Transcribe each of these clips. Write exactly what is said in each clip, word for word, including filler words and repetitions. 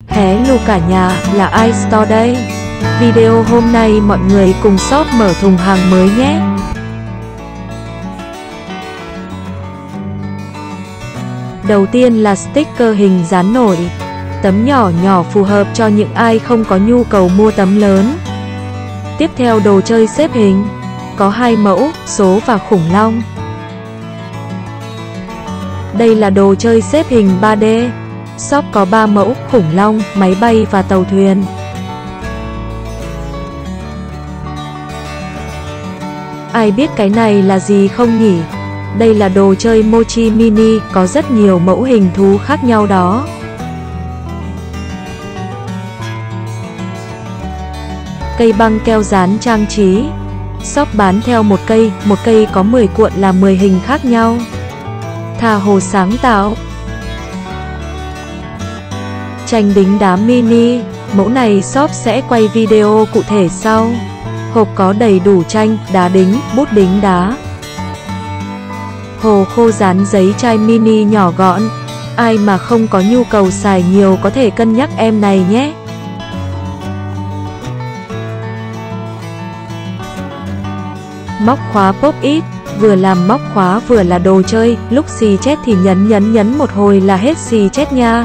Hello cả nhà, là iStore đây. Video hôm nay mọi người cùng shop mở thùng hàng mới nhé. Đầu tiên là sticker hình dán nổi. Tấm nhỏ nhỏ phù hợp cho những ai không có nhu cầu mua tấm lớn. Tiếp theo đồ chơi xếp hình. Có hai mẫu, số và khủng long. Đây là đồ chơi xếp hình ba D. Shop có ba mẫu, khủng long, máy bay và tàu thuyền. Ai biết cái này là gì không nhỉ? Đây là đồ chơi Mochi Mini, có rất nhiều mẫu hình thú khác nhau đó. Cây băng keo dán trang trí. Shop bán theo một cây, một cây có mười cuộn là mười hình khác nhau. Tha hồ sáng tạo. Tranh đính đá mini, mẫu này shop sẽ quay video cụ thể sau. Hộp có đầy đủ tranh, đá đính, bút đính đá. Hồ khô dán giấy chai mini nhỏ gọn. Ai mà không có nhu cầu xài nhiều có thể cân nhắc em này nhé. Móc khóa pop-it, vừa làm móc khóa vừa là đồ chơi, lúc xì chết thì nhấn nhấn nhấn một hồi là hết xì chết nha.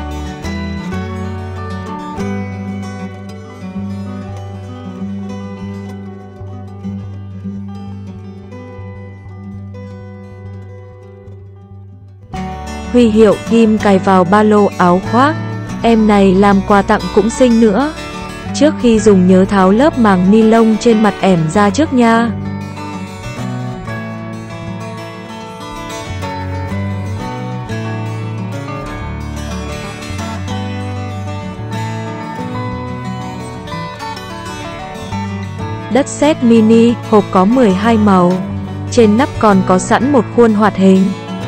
Huy hiệu ghim cài vào ba lô áo khoác. Em này làm quà tặng cũng xinh nữa. Trước khi dùng nhớ tháo lớp màng ni lông trên mặt ẻm ra trước nha. Đất sét mini, hộp có mười hai màu. Trên nắp còn có sẵn một khuôn hoạt hình.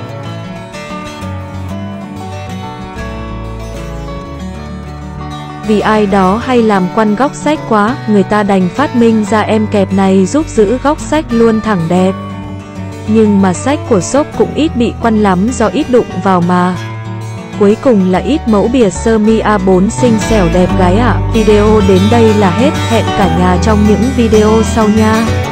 Vì ai đó hay làm quăn góc sách quá, người ta đành phát minh ra em kẹp này giúp giữ góc sách luôn thẳng đẹp. Nhưng mà sách của shop cũng ít bị quăn lắm do ít đụng vào mà. Cuối cùng là ít mẫu bìa sơ mi A bốn xinh xẻo đẹp gái ạ. À. Video đến đây là hết, hẹn cả nhà trong những video sau nha.